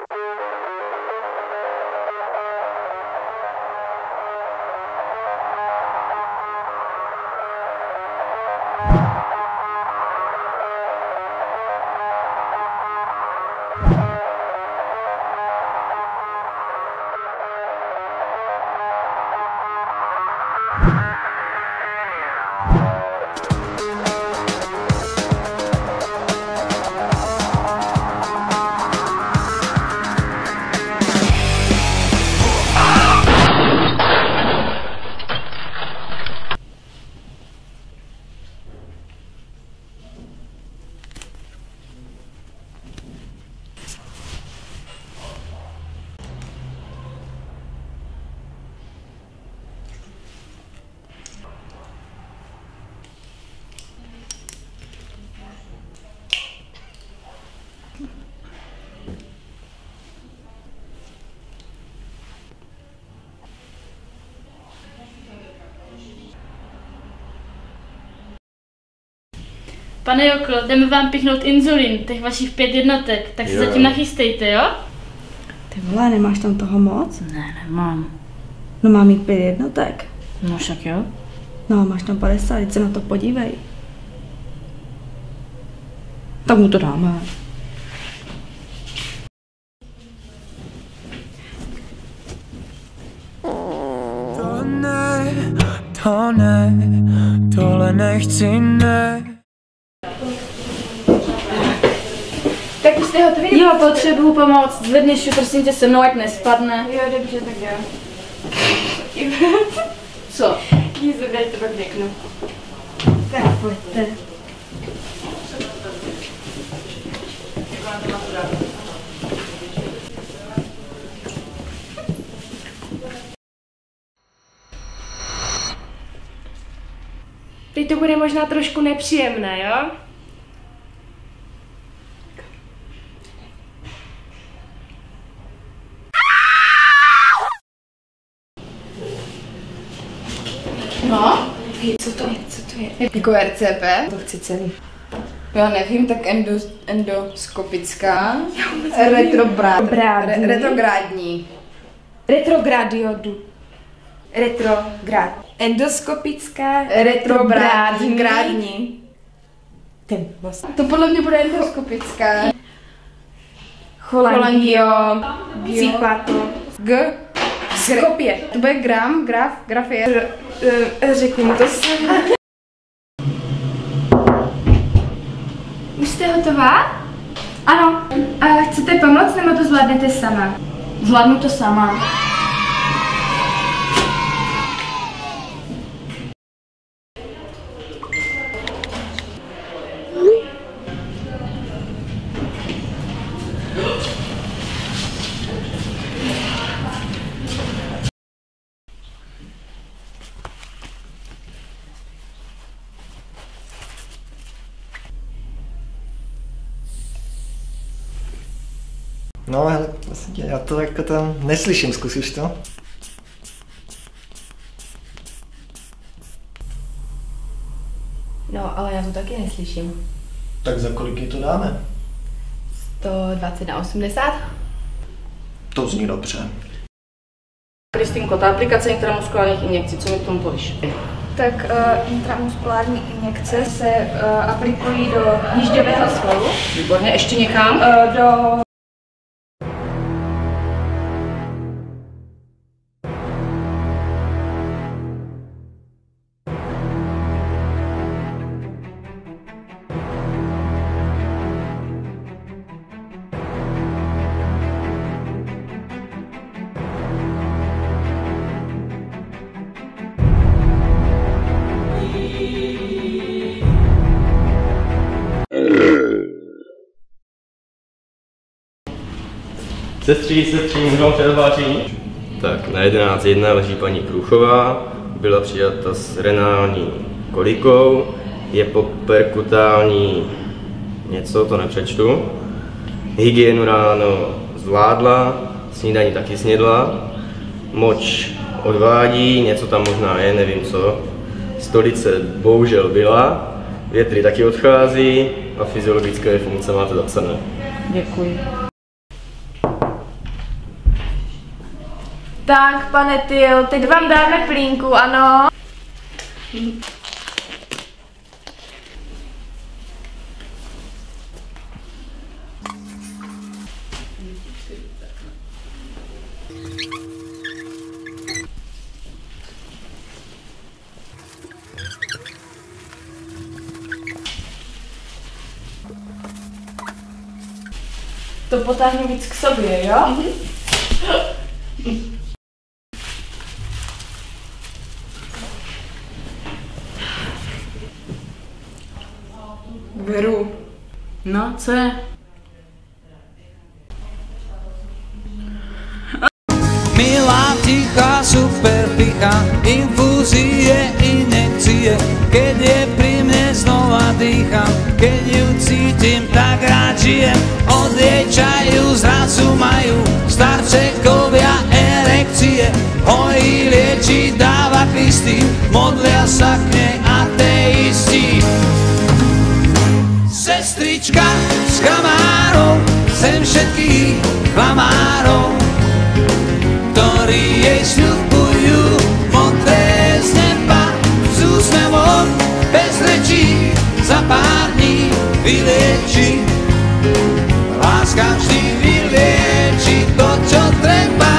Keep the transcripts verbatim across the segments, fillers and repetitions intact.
Pane Jokl, jdeme vám pichnout inzulín, těch vašich pět jednotek, tak si jo. Zatím nachystejte, jo? Ty vole, nemáš tam toho moc? Ne, nemám. No mám mít pět jednotek. No však jo. No, máš tam padesát, teď se na to podívej. Tak mu to dáme. To ne, to ne, tohle nechci, ne. Tak už jste hotový? Jo, potřebuju pomoc. Zvedni šup, prosím tě, se mnou, ať nespadne. Jo, dobře, tak jo. Co? Jízu, dej to pak řeknu. Tak pojďte. Teď to bude možná trošku nepříjemné, jo? No? Co to je, co to je? Jako R C P? To chci celý. Já nevím, tak endo, endoskopická, retrográdní. Re, retrográdní. Retrogradiodu. Retrograd. Endoskopická, retrográdní. Ten vlastně. To podle mě bude endoskopická. Cholangio. Cipato. G. Skopje. To bude gram, graf, grafie. Řekni mu to sami. Už jste hotová? Ano. A chcete pomoct, nebo to zvládnete sama? Zvládnu to sama. No, hele, vlastně já to jako tam neslyším, zkusíš to? No, ale já to taky neslyším. Tak za kolik je to dáme? sto dvacet na osmdesát? To zní dobře. Kristýnko, ta aplikace intramuskulárních injekcí, co mi k tomu povíš? Tak uh, intramuskulární injekce se uh, aplikují do hnížďového svalu. Výborně, ještě někam? Uh, do Sestří, sestří, můžu vám předvážení? Tak, na jedenáct jedna leží paní Průchová, byla přijata s renální kolikou, je po perkutální něco, to nepřečtu. Hygienu ráno zvládla, snídaní taky snědla, moč odvádí, něco tam možná je, nevím co. Stolice bohužel byla, větry taky odchází a fyziologické funkce máte zapsané. Děkuji. Tak, pane Tyl, teď vám dáme plínku, ano? To potáhnu víc k sobě, jo? Mm-hmm. Veru. No, co je? Milá, tichá, super picha, infúzie, injekcie. Keď je pri mne znova dýcham, keď ju cítim, tak rád žijem. Od jej čaju zrazu majú starčekovia erekcie. Hojí, lieči, dáva Kristy, modlia sa k nej ateisti. Sestrička s kamárov, sem všetkých klamárov, ktorí jej sľubujú modré z neba, s úsmevom bez rečí, za pár dní vylieči. Láska vždy vylieči to, čo treba.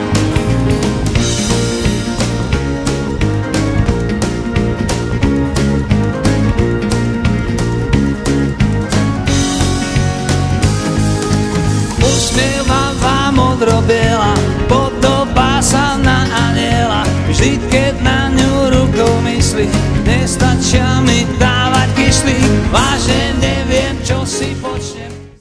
Usmievala modro-biela, podobá sa na aniela. Vždy, keď na ňu rukou myslí, nestačia mi dávať kyslík. Vážne neviem, čo si počnem.